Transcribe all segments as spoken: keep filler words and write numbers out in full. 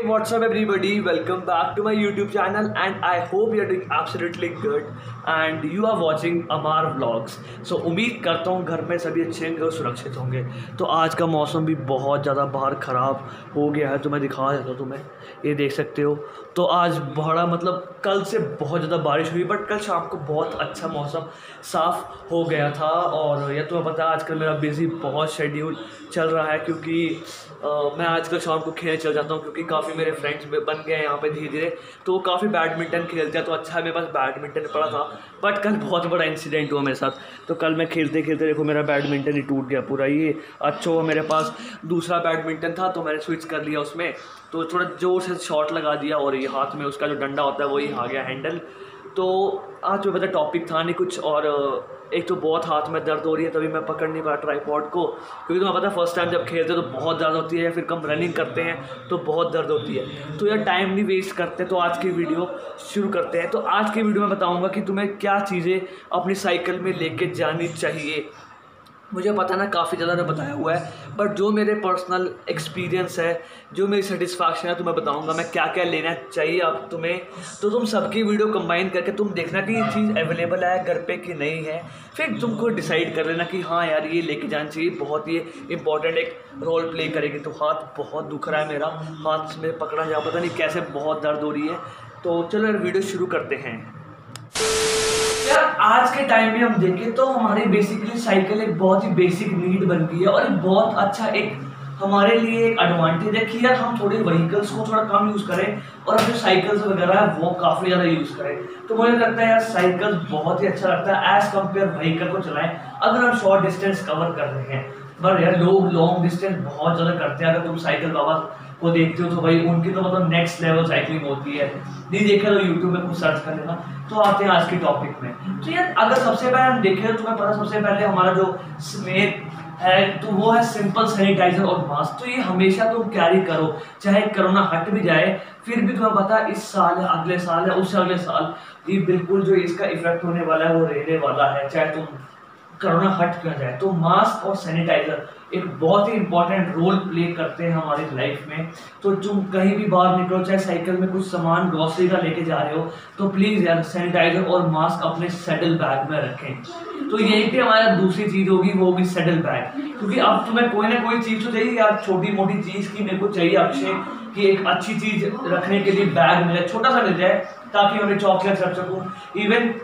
What's up everybody, welcome back to my YouTube channel and I hope you're doing absolutely good and you are watching Amar Vlogs. So उम्मीद करता हूँ घर में सभी अच्छे होंगे और सुरक्षित होंगे। तो आज का मौसम भी बहुत ज़्यादा बाहर ख़राब हो गया है, तो मैं दिखा देता हूँ तुम्हें, ये देख सकते हो। तो आज बड़ा मतलब कल से बहुत ज़्यादा बारिश हुई, बट कल शाम को बहुत अच्छा मौसम साफ़ हो गया था। और यह तुम्हें पता है आजकल मेरा बिज़ी बहुत शेड्यूल चल रहा है, क्योंकि आ, मैं आजकल शाम को खेलने चल जाता हूँ, क्योंकि काफ़ी मेरे फ्रेंड्स बन गए हैं यहाँ पे धीरे धीरे, तो वो काफ़ी बैडमिंटन खेलते हैं। तो अच्छा है मेरे पास बैडमिंटन पड़ा था, बट कल बहुत बड़ा इंसिडेंट हुआ मेरे साथ। तो कल मैं खेलते खेलते देखो मेरा बैडमिंटन ही टूट गया पूरा। ये अच्छा हुआ मेरे पास दूसरा बैडमिंटन था, तो मैंने स्विच कर लिया उसमें, तो थोड़ा जोर से शॉट लगा दिया और ये हाथ में उसका जो डंडा होता है वही आ गया हैंडल। तो आज जो पता टॉपिक था नहीं कुछ, और एक तो बहुत हाथ में दर्द हो रही है, तभी मैं पकड़ नहीं पाया ट्राइपॉड को, क्योंकि तुम्हें पता है फर्स्ट टाइम जब खेलते तो बहुत दर्द होती है, या फिर कम रनिंग करते हैं तो बहुत दर्द होती है। तो यार टाइम नहीं वेस्ट करते, तो आज की वीडियो शुरू करते हैं। तो आज की वीडियो में बताऊंगा कि तुम्हें क्या चीज़ें अपनी साइकिल में लेके जानी चाहिए। मुझे पता ना काफ़ी ज़्यादा ने बताया हुआ है, बट जो मेरे पर्सनल एक्सपीरियंस है, जो मेरी सेटिस्फैक्शन है, तुम्हें बताऊंगा मैं क्या क्या लेना चाहिए अब तुम्हें। तो तुम सबकी वीडियो कंबाइन करके तुम देखना कि ये चीज़ अवेलेबल है घर पे कि नहीं है, फिर तुमको डिसाइड कर लेना कि हाँ यार ये लेके जाना चाहिए। बहुत ही इंपॉर्टेंट एक रोल प्ले करेगी। तो हाथ बहुत दुख रहा है मेरा, हाथ में पकड़ा जा पता नहीं कैसे बहुत दर्द हो रही है। तो चलो यार वीडियो शुरू करते हैं। यार आज के टाइम में हम देखें तो हमारी बेसिकली साइकिल एक बहुत ही बेसिक नीड बन गई है, और एक बहुत अच्छा एक हमारे लिए एक एडवांटेज है कि यार हम थोड़े व्हीकल्स को थोड़ा कम यूज़ करें और अपने साइकिल्स वगैरह है वो काफ़ी ज़्यादा यूज़ करें। तो मुझे लगता है यार साइकिल बहुत ही अच्छा लगता है एज़ कम्पेयर व्हीकल को चलाएं अगर हम शॉर्ट डिस्टेंस कवर कर रहे हैं। पर यार लोग लॉन्ग डिस्टेंस बहुत ज़्यादा करते हैं। अगर तुम साइकिल बाबा को देखते हो तो भाई उनकी तो मतलब नेक्स्ट लेवल साइकिलिंग होती है। नहीं देखा तो यूट्यूब में कुछ सर्च कर लेना। तो आते हैं आज के टॉपिक में। तो यार अगर सबसे पहले हम देखें तो तुम्हें पता सबसे पहले हमारा जो स्मेक है तो वो है सिंपल सैनिटाइजर और मास्क। तो ये हमेशा तुम कैरी करो, चाहे कोरोना हट भी जाए फिर भी तुम्हें पता है इस साल है, अगले साल है, उससे अगले साल ये बिल्कुल जो इसका इफेक्ट होने वाला है वो रहने वाला है, चाहे तुम कोरोना हट क्यों जाए। तो मास्क और सैनिटाइजर एक बहुत ही इंपॉर्टेंट रोल प्ले करते हैं हमारी लाइफ में। तो तुम कहीं भी बाहर निकलो, चाहे साइकिल में कुछ सामान ग्रोसरी का लेके जा रहे हो, तो प्लीज़ यार सैनिटाइजर और मास्क अपने सेडल बैग में रखें। तो यही पे हमारा दूसरी चीज़ होगी, वो होगी सेडल बैग। क्योंकि अब तुम्हें कोई ना कोई चीज़ तो चाहिए यार, छोटी मोटी चीज़ की मेरे को चाहिए अक्षय कि एक अच्छी चीज़ रखने के लिए बैग मिले, छोटा सा मिल जाए, ताकि मैं चॉकलेट्स रख सकूँ, इवन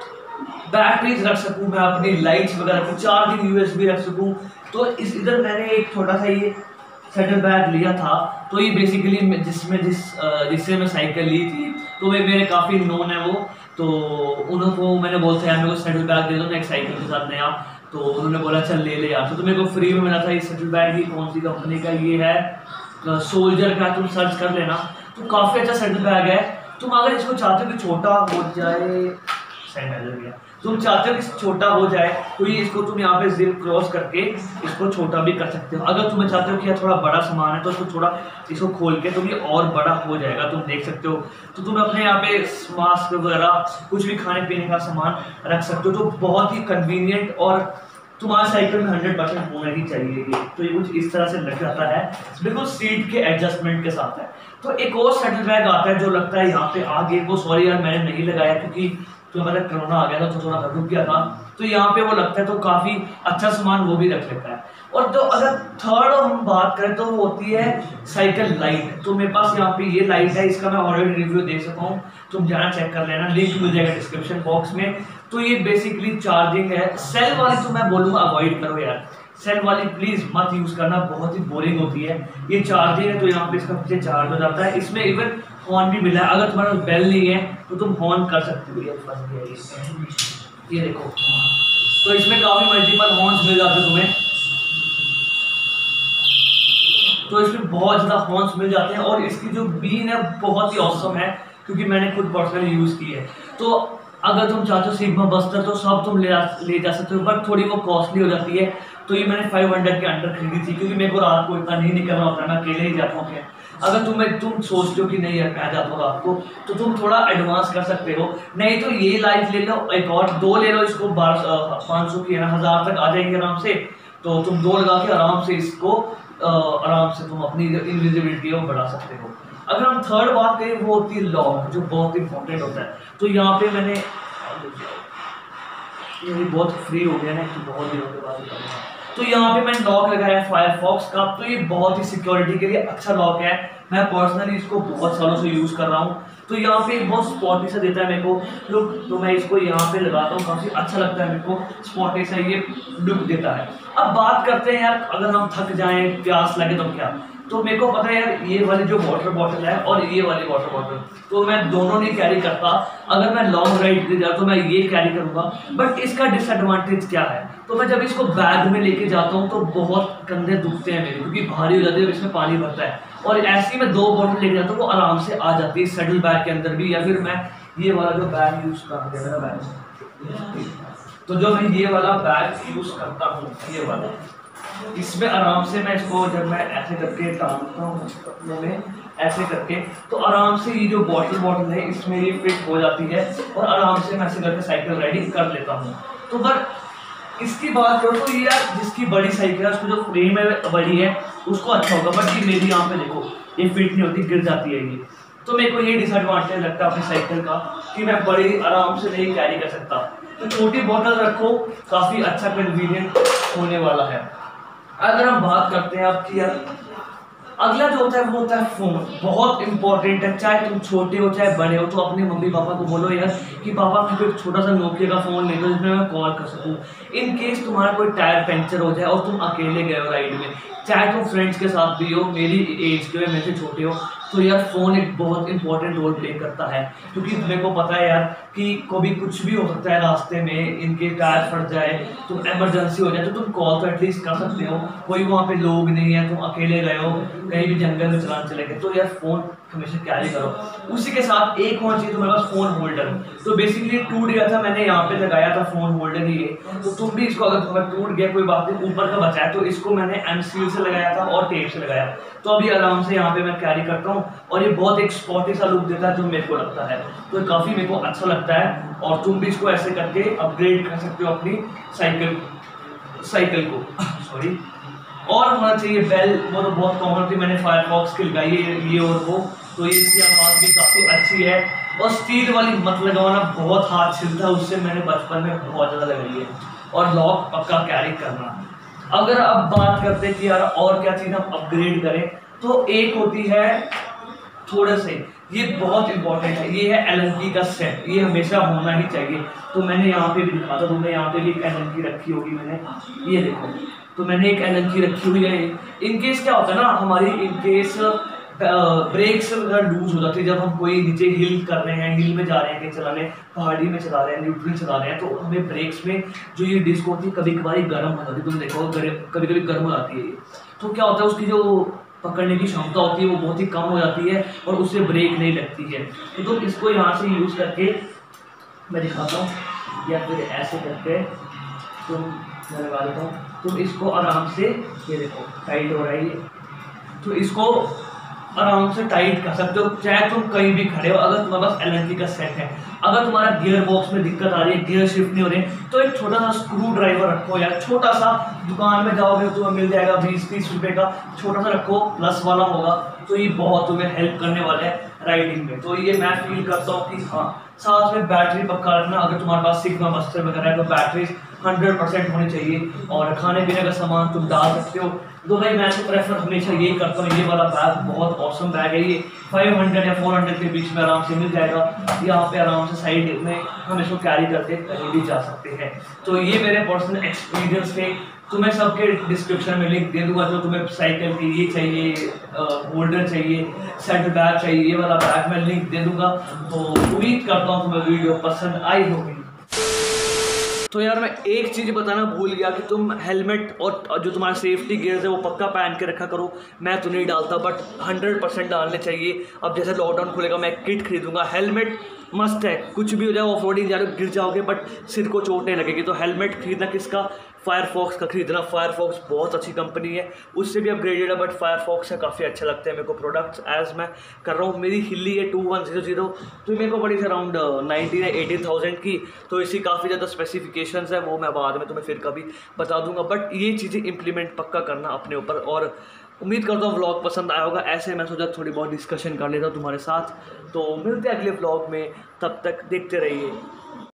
बैटरीज रख सकूँ, मैं अपनी लाइट्स वगैरह की चार्जिंग यूएसबी रख सकूँ। तो इस इधर मैंने एक छोटा सा ये सेटल बैग लिया था। तो ये बेसिकली जिसमें जिस जिससे मैं साइकिल ली थी, तो वे मेरे काफ़ी नोन है वो, तो उनको मैंने बोलता है मेरे को सेटल बैग दे दो ना एक साइकिल के साथ नया। तो उन्होंने बोला चल ले ले यार। तो मेरे को फ्री में मिला था ये सेटल बैग। ये कौन सी कंपनी का ये है, सोल्जर का, तुम सर्च कर लेना। तो काफ़ी अच्छा सेटल बैग है। तुम अगर इसको चाहते हो कि छोटा हो जाए, सैनिटाइजर गया, तुम चाहते हो कि छोटा हो जाए तो ये इसको तुम यहाँ पे जिप क्रॉस करके इसको छोटा भी कर सकते हो। अगर तुम्हें चाहते हो कि यार थोड़ा बड़ा सामान है तो इसको थोड़ा इसको खोल के तुम ये और बड़ा हो जाएगा, तुम देख सकते हो। तो तुम अपने यहाँ पे मास्क वगैरह कुछ भी खाने पीने का सामान रख सकते हो। तो बहुत ही कन्वीनियंट और तुम्हारे साइकिल में हंड्रेड परसेंट होना ही चाहिए ये। तो ये कुछ इस तरह से लग जाता है, बिल्कुल सीट के एडजस्टमेंट के साथ है। तो एक और सेटल बैग आता है जो लगता है यहाँ पे आगे, वो सॉरी यार मैंने नहीं लगाया क्योंकि तो मतलब कोरोना आ गया था तो थोड़ा रुक गया था। तो यहाँ पे वो लगता है, तो काफ़ी अच्छा सामान वो भी रख लेता है। और तो अगर थर्ड हम बात करें तो वो होती है साइकिल लाइट। तो मेरे पास यहाँ पे ये लाइट है, इसका मैं ऑलरेडी रिव्यू दे सका हूँ, तुम जाना चेक कर लेना, लिंक मिल जाएगा डिस्क्रिप्शन बॉक्स में। तो ये बेसिकली चार्जिंग है। सेल वाली तो मैं बोलूँगा अवॉइड करो यार, सेल वाली प्लीज़ मत यूज़ करना, बहुत ही बोरिंग होती है। ये चार्जिंग है तो यहाँ पे इसका पीछे चार्ज हो जाता है। इसमें इवन हॉर्न भी मिला है, अगर तुम्हारे पास बेल नहीं है तो तुम हॉर्न कर सकते हो। ये फंस गया ये, ये देखो। तो इसमें काफ़ी मल्टीपल हॉर्न्स मिल जाते हैं तुम्हें। तो इसमें बहुत ज़्यादा हॉर्न्स मिल जाते हैं, और इसकी जो बीन है बहुत ही औसम है, क्योंकि मैंने खुद पर्सनली यूज़ की है। तो अगर तुम चाहते हो सिग्मा बस्टर तो सब तुम ले ले जा सकते हो, बट थोड़ी वो कॉस्टली हो जाती है। तो ये मैंने फाइव हंड्रेड के अंडर खरीदी थी, क्योंकि मेरे को रात को इतना नहीं निकलना होता, मैं अकेले ही जाता हूँ। अगर तुम्हें तुम सोचते हो कि नहीं यार मैं जाता हूँ रात को, तो तुम थोड़ा एडवांस कर सकते हो। नहीं तो ये लाइट ले लो, एक और दो ले लो, इसको बारह पाँच सौ की हज़ार तक आ जाएंगे आराम से। तो तुम दो लगा के आराम से इसको आराम से तुम अपनी इनविजिबिलिटी को बढ़ा सकते हो। अगर हम थर्ड बात करें वो होती है लॉक, जो बहुत इंपॉर्टेंट होता है। तो यहाँ पे मैंने ये बहुत फ्री हो गया ना कि बहुत दिनों के बाद कर रहा। तो यहाँ पे मैंने लॉक लगाया है फायरफॉक्स का। तो ये बहुत ही सिक्योरिटी के लिए अच्छा लॉक है, मैं पर्सनली इसको बहुत सालों से यूज़ कर रहा हूँ। तो यहाँ पे बहुत स्पॉटी सा देता है मेरे को लुक, तो मैं इसको यहाँ पे लगाता हूँ, काफ़ी अच्छा लगता है मेरे को, स्पॉटी सा ये लुक देता है। अब बात करते हैं यार, अगर हम थक जाएं, प्यास लगे तो क्या, तो मेरे को पता है यार ये वाली जो वाटर बॉटल है और ये वाली वाटर बॉटल, तो मैं दोनों नहीं कैरी करता। अगर मैं लॉन्ग राइड पे जाता तो मैं ये कैरी करूँगा, बट इसका डिसएडवांटेज क्या है, तो मैं जब इसको बैग में लेके जाता हूँ तो बहुत कंधे दुखते हैं मेरे, क्योंकि भारी हो जाती है, इसमें पानी भरता है। और ऐसे ही मैं दो बॉटल लेके जाता हूँ वो आराम से आ जाती है सेडल बैग के अंदर भी, या फिर मैं ये वाला जो बैग यूज़ करता हूँ मेरा बैग, तो जो मैं ये वाला बैग यूज़ करता हूँ ये वाला, इसमें आराम से मैं इसको जब मैं ऐसे करके टांगता हूँ कपड़ों में ऐसे करके, तो आराम से ये जो बॉटल बॉटल है इसमें ये फिट हो जाती है और आराम से मैं ऐसे करके साइकिल राइडिंग कर लेता हूँ। तो पर इसकी बात करो तो ये यार जिसकी बड़ी साइकिल है उसको जो फ्रेम है बड़ी है उसको अच्छा होगा, बट ये मेरी यहाँ पे देखो ये फिट नहीं होती, गिर जाती है ये। तो मेरे को ये डिसएडवांटेज लगता है अपनी साइकिल का कि मैं बड़ी आराम से नहीं कैरी कर सकता। तो छोटी बॉटल रखो, काफ़ी अच्छा कन्वीनियंट होने वाला है। अगर हम बात करते हैं आपकी यार, अगला जो होता है वो होता है फ़ोन, बहुत इंपॉर्टेंट है। चाहे तुम छोटे हो चाहे बड़े हो, तो अपने मम्मी पापा को बोलो यार कि पापा मेरे को एक छोटा सा नोकिया का फ़ोन ले दो जिसमें मैं कॉल कर सकूँ। इन केस तुम्हारा कोई टायर पंचर हो जाए और तुम अकेले गए हो राइड में, चाहे तुम फ्रेंड्स के साथ भी हो, मेरी एज के मेरे से छोटे हो, तो यार फ़ोन एक बहुत इंपॉर्टेंट रोल प्ले करता है। क्योंकि मेरे को पता है यार कि कभी कुछ भी हो सकता है रास्ते में, इनके टायर फट जाए तो इमरजेंसी हो जाए, तो तुम कॉल तो एटलीस्ट कर सकते हो। कोई वहाँ पे लोग नहीं है, तुम अकेले गए हो, कहीं भी जंगल में चलाने चले गए, तो यार फ़ोन हमेशा कैरी करो। उसी के साथ एक होना चाहिए तुम्हारे पास फ़ोन होल्डर। तो बेसिकली टूट गया था, मैंने यहाँ पे लगाया था फ़ोन होल्डर ही है, तो तुम भी इसको अगर तुम्हारा टूट गया कोई बात नहीं, ऊपर का बचा है तो इसको मैंने एम सील से लगाया था और टेप से लगाया, तो अभी आराम से यहाँ पे मैं कैरी करता हूँ और ये बहुत एक स्पॉटी सा लुक देता है जो मेरे को लगता है, तो काफ़ी मेरे को अच्छा लगता है। और तुम भी इसको ऐसे करके अपग्रेड कर सकते हो अपनी साइकिल साइकिल को सॉरी। और होना चाहिए बेल, वो तो बहुत कॉमन थी, मैंने फायरफॉक्स की लगाई है ये और वो, तो इसकी आवाज़ भी काफ़ी अच्छी है। और स्टील वाली मत लगाना, बहुत हाथ छिलता है उससे, मैंने बचपन में बहुत ज़्यादा लगाई है। और लॉक पक्का कैरी करना। अगर अब बात करते हैं कि यार और क्या चीज़ हम अपग्रेड करें, तो एक होती है थोड़ा से, ये बहुत इंपॉर्टेंट है, ये है एल एन की का सेट, ये हमेशा होना ही चाहिए। तो मैंने यहाँ पे भी दिखा था, तुमने यहाँ पे भी एक एल एन की रखी होगी, मैंने ये देखो, तो मैंने एक एल एन की रखी हुई है। इनकेस क्या होता है ना, हमारी इनकेस ब्रेक्स अगर लूज हो जाती है, जब हम कोई नीचे हिल कर रहे हैं, हिल में जा रहे हैं कहीं चलाने, पहाड़ी में चला रहे हैं, न्यूट्रल चला रहे हैं, तो हमें ब्रेक्स में जो ये डिस्क होती है कभी कभार गर्म हो जाती है, तुम देखो कभी कभी गर्म हो जाती है, तो क्या होता है उसकी जो पकड़ने की क्षमता होती है वो बहुत ही कम हो जाती है और उससे ब्रेक नहीं लगती है। तो तुम तो इसको यहाँ से यूज़ करके मैं दिखाता हूँ, या फिर ऐसे करके तुम मैं लगा देता हूँ, तुम इसको आराम से, ये देखो टाइट हो रहा है ये, तो इसको आराम से टाइट कर सकते हो, चाहे तुम कहीं भी खड़े हो। अगर तुम्हारे पास एल एन की का सेट है, अगर तुम्हारा गियर बॉक्स में दिक्कत आ रही है, गियर शिफ्ट नहीं हो रहे, तो एक छोटा सा स्क्रू ड्राइवर रखो यार, छोटा सा, दुकान में जाओगे तो मिल जाएगा बीस तीस रुपए का, छोटा सा रखो, प्लस वाला होगा, तो ये बहुत तुम्हें हेल्प करने वाला है राइडिंग में। तो ये मैं फील करता हूँ कि हाँ, साथ में बैटरी पक्का रखना, अगर तुम्हारे पास सिग्मा बस्टर वगैरह है तो बैटरी हंड्रेड परसेंट होनी चाहिए, और खाने पीने का सामान तुम डाल सकते हो। तो भाई मैं तो प्रेफर हमेशा यही करता हूँ, ये वाला बैग बहुत औसम बैग है, ये फाइव हंड्रेड या फोर हंड्रेड के बीच में आराम से मिल जाएगा, यहाँ पे आराम से साइड में हम इसको कैरी करके कहीं भी जा सकते हैं। तो ये मेरे पर्सनल एक्सपीरियंस थे, तो मैं सबके डिस्क्रिप्शन में लिंक दे दूंगा, जो तुम्हें साइकिल की ये चाहिए, होल्डर चाहिए, सेट बैग चाहिए, ये वाला बैग मैं लिंक दे दूंगा। तो उम्मीद करता हूँ तुम्हें वीडियो पसंद आई होगी। तो यार मैं एक चीज़ बताना भूल गया कि तुम हेलमेट और जो तुम्हारा सेफ्टी गियर्स है वो पक्का पहन के रखा करो। मैं तो नहीं डालता, बट हंड्रेड परसेंट डालने चाहिए। अब जैसे लॉकडाउन खुलेगा मैं किट खरीदूंगा, हेलमेट मस्ट है, कुछ भी हो जाए, ऑफ रोडिंग जा रहे गिर जाओगे बट सिर को चोट नहीं लगेगी, तो हेलमेट खरीदना किसका फायरफॉक्स का खरीदना। फायरफॉक्स बहुत अच्छी कंपनी है, उससे भी अपग्रेडेड है, बट फायरफॉक्स से काफ़ी अच्छे लगते हैं मेरे को प्रोडक्ट्स। एज मैं कर रहा हूँ, मेरी हिली है टू वन ज़ीरो ज़ीरो, तो मेरे को पड़ी थी अराउंड नाइनटीन या एटीन थाउजेंड की। तो इसी काफ़ी ज़्यादा स्पेसिफिकेशंस है, वो मैं बाद में तुम्हें फिर कभी बता दूंगा। बट ये चीज़ें इंप्लीमेंट पक्का करना अपने ऊपर, और उम्मीद करता हूँ व्लॉग पसंद आया होगा। ऐसे मैं सोचा थोड़ी बहुत डिस्कशन कर लेता हूँ तुम्हारे साथ। तो मिलते हैं अगले व्लॉग में, तब तक देखते रहिए।